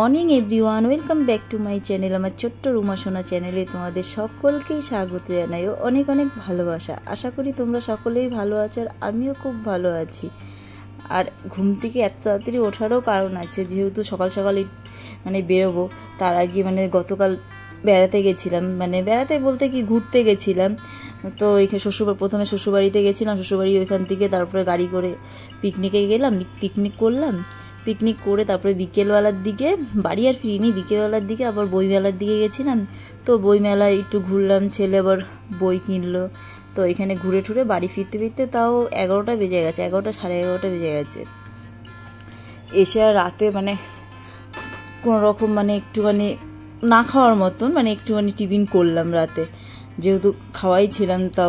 Morning everyone, welcome back to my channel. আমার ছোট্ট রুমা সোনা চ্যানেলে তোমাদের সকলকেই স্বাগত জানাই ও অনেক অনেক ভালোবাসা। আশা করি তোমরা সকলেই ভালো আছো আর আমিও খুব ভালো আছি। আর ঘুম থেকে এত তাড়াতাড়ি ওঠারও কারণ আছে, যেহেতু সকাল সকাল মানে বেরোবো। তার আগে মানে গতকাল বেড়াতে গেছিলাম, মানে বেড়াতে বলতে কি ঘুরতে গেছিলাম। তো এখানে প্রথমে শ্বশুরবাড়িতে গেছিলাম, শ্বশুরবাড়ি ওইখান থেকে তারপরে গাড়ি করে পিকনিকে গেলাম, পিকনিক করলাম। পিকনিক করে তারপরে বিকেলবেলার দিকে বাড়ি আর ফিরিনি, বিকেলবেলার দিকে আবার বইমেলার দিকে গেছিলাম। তো বইমেলায় একটু ঘুরলাম, ছেলে আবার বই কিনলো। তো এখানে ঘুরে ঠুরে বাড়ি ফিরতে ফিরতে তাও 11টা বেজে গেছে, 11টা সাড়ে 11টা বেজে গেছে। এসে আর রাতে মানে কোনো রকম মানে একটুখানি না খাওয়ার মতন মানে একটুখানি টিফিন করলাম রাতে, যেহেতু খাওয়াই ছিলাম, তাও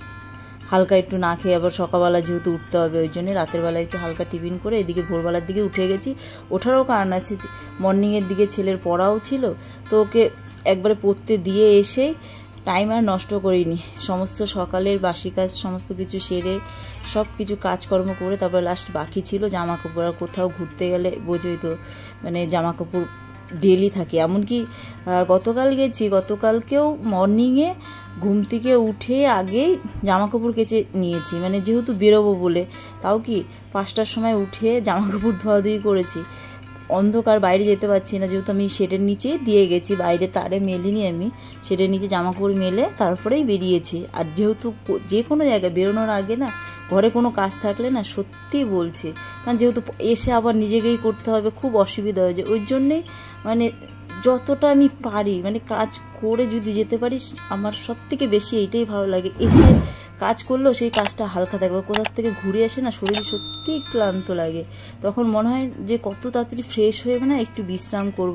হালকা একটু না খেয়ে আবার সকালবেলা যেহেতু উঠতে হবে ওই জন্যে রাতের বেলা একটু হালকা টিফিন করে এদিকে ভোরবেলার দিকে উঠে গেছি। ওঠারও কারণ আছে, মর্নিংয়ের দিকে ছেলের পড়াও ছিল, তো ওকে একবারে পড়তে দিয়ে এসে টাইম আর নষ্ট করিনি। সমস্ত সকালের বাসি কাজ সমস্ত কিছু সেরে সব কিছু কাজকর্ম করে তারপর লাস্ট বাকি ছিল জামা কাপড়। আর কোথাও ঘুরতে গেলে বোঝোই তো মানে জামা কাপড় ডেলি থাকে। এমনকি গতকাল গেছি, গতকালকেও মর্নিংয়ে ঘুম থেকে উঠে আগেই জামা কাপড় কেচে নিয়েছি, মানে যেহেতু বেরোবো বলে। তাও কি 5টার সময় উঠে জামা কাপড় ধোয়াধুয়ি করেছি। অন্ধকার, বাইরে যেতে পারছি না, যেহেতু আমি শেডের নিচেই দিয়ে গেছি, বাইরে তারে মেলিনি, আমি শেডের নিচে জামা কাপড় মেলে তারপরেই বেরিয়েছি। আর যেহেতু যে কোনো জায়গায় বেরোনোর আগে না ঘরে কোনো কাজ থাকলে না সত্যি বলছি, কারণ যেহেতু এসে আবার নিজেকেই করতে হবে, খুব অসুবিধা হয়ে যায়। ওই জন্যেই মানে যতটা আমি পারি মানে কাজ করে যদি যেতে পারি, আমার সব থেকে বেশি এইটাই ভালো লাগে। এসে কাজ করলেও সেই কাজটা হালকা থাকবে। কোথার থেকে ঘুরে আসে না শরীর সত্যিই ক্লান্ত লাগে, তখন মনে হয় যে কত তাড়াতাড়ি ফ্রেশ হয়ে না একটু বিশ্রাম করব,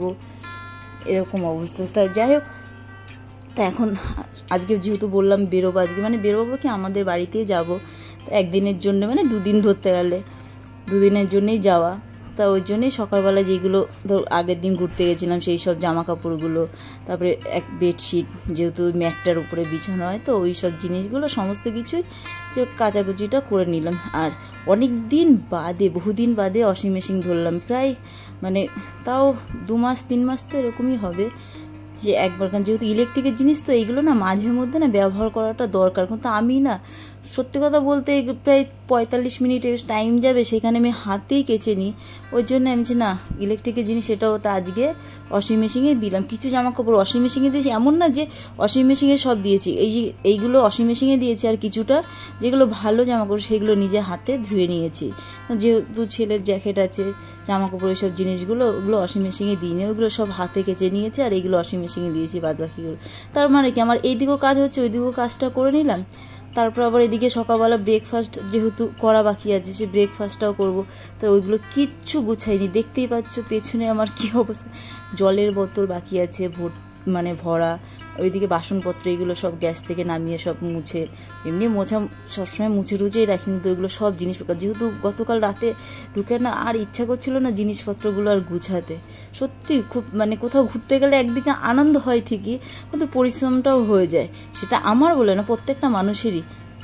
এরকম অবস্থা। তাই যাই হোক, তা এখন আজকে যেহেতু বললাম বেরোবো, আজকে মানে বেরোবো কি আমাদের বাড়িতেই যাব একদিনের জন্য, মানে 2 দিন ধরতে গেলে 2 দিনের জন্যই যাওয়া। তা ওই জন্যই সকালবেলা যেগুলো আগের দিন ঘুরতে গেছিলাম সেই সব জামা কাপড়গুলো, তারপরে এক বেডশিট যেহেতু ম্যাটটার উপরে বিছানো হয়, তো ওই সব জিনিসগুলো সমস্ত কিছুই যে কাচাকুচিটা করে নিলাম। আর অনেক দিন বাদে, বহুদিন বাদে ওয়াশিং মেশিন ধরলাম, প্রায় মানে তাও 2 মাস 3 মাস তো এরকমই হবে যে একবার। কারণ যেহেতু ইলেকট্রিকের জিনিস তো এইগুলো না মাঝে মধ্যে না ব্যবহার করাটা দরকার। কিন্তু আমি না সত্যি কথা বলতে প্রায় 45 মিনিট টাইম যাবে, সেখানে আমি হাতেই কেচে নিই। ওই জন্য আমি না ইলেকট্রিকের জিনিস সেটাও তো আজকে ওয়াশিং মেশিনে দিলাম। কিছু জামা কাপড় ওয়াশিং মেশিনে দিয়েছি, এমন না যে ওয়াশিং মেশিনে সব দিয়েছি, এইগুলো ওয়াশিং মেশিনে দিয়েছি। আর কিছুটা যেগুলো ভালো জামা কাপড় সেগুলো নিজে হাতে ধুয়ে নিয়েছি, যেহেতু ছেলের জ্যাকেট আছে, জামা কাপড় এইসব জিনিসগুলো ওগুলো ওয়াশিং মেশিনে দিইনি, ওইগুলো সব হাতে কেচে নিয়েছি আর এইগুলো ওয়াশিং মেশিনে দিয়েছি বাদ বাকিগুলো। তার মানে কি আমার এইদিকেও কাজ হচ্ছে, ওইদিকেও কাজটা করে নিলাম। তারপর আবার এদিকে সকালবেলা ব্রেকফাস্ট যেহেতু করা বাকি আছে, সে ব্রেকফাস্টটাও করব। তো ওইগুলো কিচ্ছু গুছাইনি, দেখতেই পাচ্ছ পেছনে আমার কী অবস্থা। জলের বোতল বাকি আছে মানে ভরা, ওইদিকে বাসনপত্র এগুলো সব গ্যাস থেকে নামিয়ে সব মুছে, এমনি মোছা সবসময় মুছে টুছেই রাখি, কিন্তু ওইগুলো সব জিনিসপত্র যেহেতু গতকাল রাতে ঢুকে না আর ইচ্ছা করছিল না জিনিসপত্রগুলো আর গুছাতে। সত্যি খুব মানে কোথাও ঘুরতে গেলে একদিকে আনন্দ হয় ঠিকই, কিন্তু পরিশ্রমটাও হয়ে যায়, সেটা আমার বলে না প্রত্যেকটা মানুষেরই।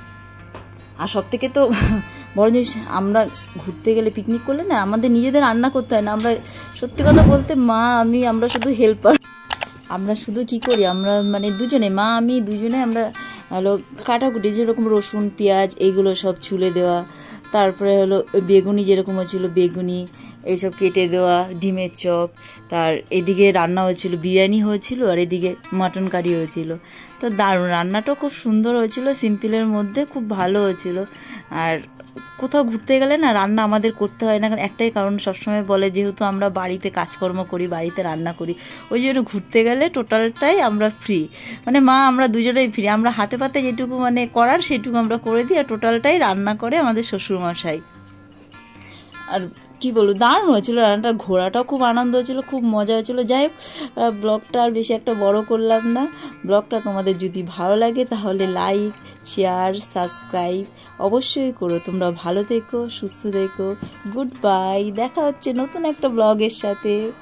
আর সব থেকে তো বড় জিনিস, আমরা ঘুরতে গেলে পিকনিক করলে না আমাদের নিজেদের রান্না করতে হয় না। আমরা সত্যি কথা বলতে আমরা শুধু হেল্পার। আমরা শুধু কি করি, আমরা মানে দুজনে মা আমি দুজনে আমরা হলো কাটাকুটি, যেরকম রসুন পেঁয়াজ এইগুলো সব ছুলে দেওয়া, তারপরে হলো বেগুনি যেরকম হচ্ছিলো বেগুনি এইসব কেটে দেওয়া, ডিমের চপ, তার এদিকে রান্না হয়েছিল বিরিয়ানি হয়েছিল আর এদিকে মাটন কারি হয়েছিল। তো দারুণ, রান্নাটাও খুব সুন্দর হয়েছিল, সিম্পলের মধ্যে খুব ভালো হয়েছিল। আর কোথাও ঘুরতে গেলে না রান্না আমাদের করতে হয় না, কারণ একটাই কারণ, সবসময় বলে যেহেতু আমরা বাড়িতে কাজকর্ম করি, বাড়িতে রান্না করি, ওই জন্য ঘুরতে গেলে টোটালটাই আমরা ফ্রি, মানে মা আমরা দুজনেই ফ্রি। আমরা হাতে পাতে যেটুকু মানে করার সেটুকু আমরা করে দিই, আর টোটালটাই রান্না করে আমাদের শ্বশুরমশাই। আর কি বলবো, দারুণ হয়েছিল রান্নাটা, ঘোরাটাও খুব আনন্দ হয়েছিল, খুব মজা হয়েছিল। যাই হোক, ব্লগটা আর বেশি একটা বড় করলাম না। ব্লগটা তোমাদের যদি ভালো লাগে তাহলে লাইক শেয়ার সাবস্ক্রাইব অবশ্যই করো। তোমরা ভালো থেকো, সুস্থ থেকো, গুড বাই। দেখা হচ্ছে নতুন একটা ব্লগের সাথে।